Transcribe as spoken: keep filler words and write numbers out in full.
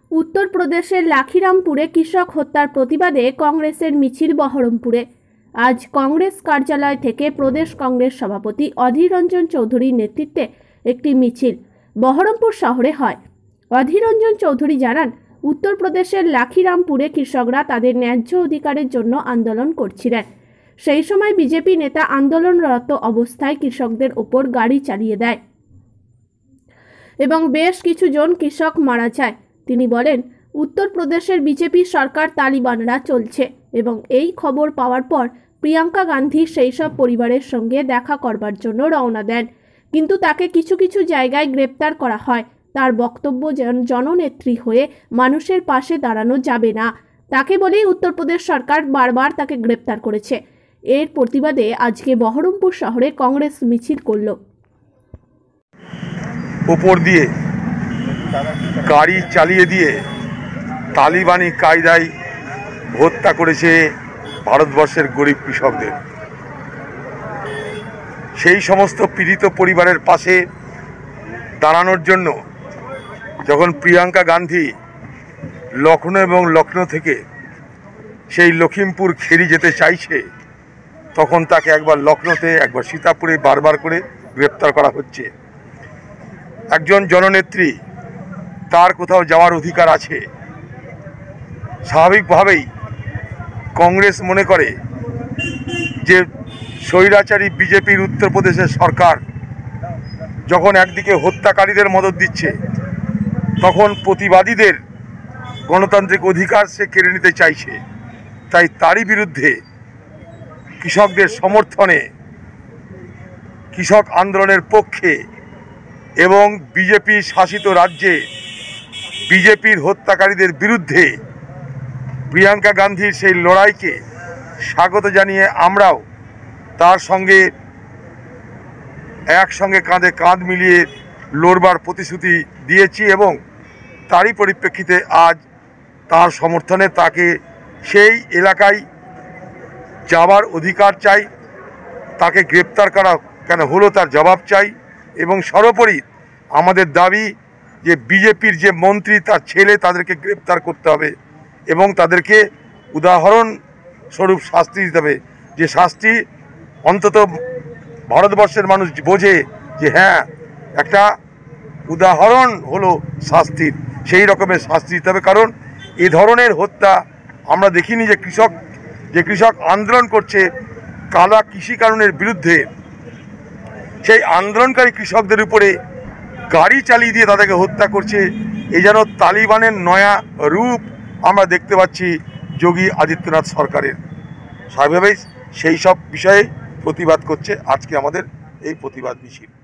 उत्तर प्रदेशेर लाखीरामपुरे कृषक हत्यार प्रतिबादे कांग्रेसेर मिছিল बहरमपुरे। आज कांग्रेस कार्यालय थेके प्रदेश कांग्रेस सभापति अधीर रंजन चौधुरीर नेतृत्वे एकटी मिছিল बहरमपुर शहरे हय। अधीर रंजन चौधुरी जानान, उत्तर प्रदेशेर लाखीरामपुरे कृषकरा तादेर न्याय्य अधिकारेर जन्य आंदोलन करछिलेन। सेई समय बीजेपी नेता आंदोलनरत अवस्थाय कृषकदेर ओपर गाड़ी चालिये देय एबं बेश किछुजन कृषक मारा जाय। তিনি বলেন, উত্তর প্রদেশের বিজেপি সরকার তালিবানরা চলছে এবং এই খবর পাওয়ার পর প্রিয়াঙ্কা গান্ধী সেই সব পরিবারের সঙ্গে দেখা করবার জন্য রওনা দেন, কিন্তু তাকে কিছু কিছু জায়গায় গ্রেপ্তার করা হয়। তার বক্তব্য, জননেত্রী হয়ে মানুষের পাশে দাঁড়ানো যাবে না। তাকে বলেই উত্তরপ্রদেশ সরকার বারবার তাকে গ্রেপ্তার করেছে। এর প্রতিবাদে আজকে বহরমপুর শহরে কংগ্রেস মিছিল করল। উপর দিয়ে গাড়ি চালিয়ে দিয়ে তালিবানি কায়দায় হত্যা করেছে ভারতবর্ষের গরিব কৃষকদের। সেই সমস্ত পীড়িত পরিবারের পাশে দাঁড়ানোর জন্য যখন প্রিয়াঙ্কা গান্ধী লখনৌ এবং লখনৌ থেকে সেই লখিমপুর খেরি যেতে চাইছে, তখন তাকে একবার লখনৌতে একবার সীতাপুরে বারবার করে গ্রেপ্তার করা হচ্ছে। একজন জননেত্রী, তার কোথাও যাওয়ার অধিকার আছে। স্বাভাবিকভাবেই কংগ্রেস মনে করে যে স্বৈরাচারী বিজেপির উত্তরপ্রদেশের সরকার যখন একদিকে হত্যাকারীদের মদদ দিচ্ছে, তখন প্রতিবাদীদের গণতান্ত্রিক অধিকার সে কেড়ে নিতে চাইছে। তাই তারই বিরুদ্ধে কৃষকদের সমর্থনে, কৃষক আন্দোলনের পক্ষে এবং বিজেপি শাসিত রাজ্যে বিজেপির হত্যাকারীদের বিরুদ্ধে প্রিয়াঙ্কা গান্ধীর সেই লড়াইকে স্বাগত জানিয়ে আমরাও তার সঙ্গে একসঙ্গে কাঁধে কাঁধ মিলিয়ে লড়বার প্রতিশ্রুতি দিয়েছি এবং তারই পরিপ্রেক্ষিতে আজ তার সমর্থনে তাকে সেই এলাকায় যাবার অধিকার চাই, তাকে গ্রেপ্তার করা কেন হলো তার জবাব চাই এবং সর্বোপরি আমাদের দাবি যে বিজেপির যে মন্ত্রী, তার ছেলে, তাদেরকে গ্রেপ্তার করতে হবে এবং তাদেরকে উদাহরণ স্বরূপ শাস্তি দিতে হবে। যে শাস্তি অন্তত ভারতবর্ষের মানুষ বোঝে যে হ্যাঁ, একটা উদাহরণ হলো শাস্তির, সেই রকমের শাস্তি দিতে হবে। কারণ এ ধরনের হত্যা আমরা দেখিনি। যে কৃষক যে কৃষক আন্দোলন করছে কালা কৃষি কানুনের বিরুদ্ধে, সেই আন্দোলনকারী কৃষকদের উপরে গাড়ি চালিয়ে দিয়ে তাদেরকে হত্যা করছে। এই যেন তালিবানের নয়া রূপ আমরা দেখতে পাচ্ছি যোগী আদিত্যনাথ সরকারের। স্বাভাবিকভাবেই সেই সব বিষয়ে প্রতিবাদ করছে আজকে আমাদের এই প্রতিবাদ মিছিল।